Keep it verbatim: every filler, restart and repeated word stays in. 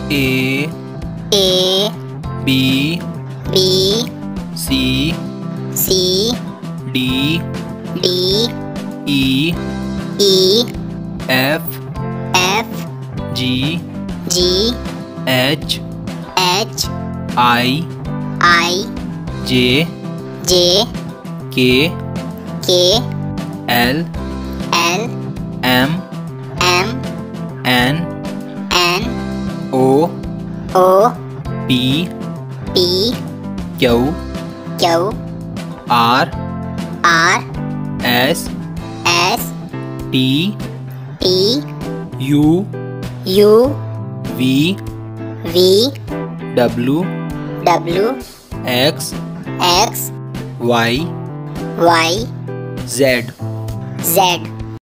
A A B B C C D D E E F F G G H H I I J J K K L L M M N N O O P P Q Q R R S S T T U U V V W W X X Y Y Z. Z.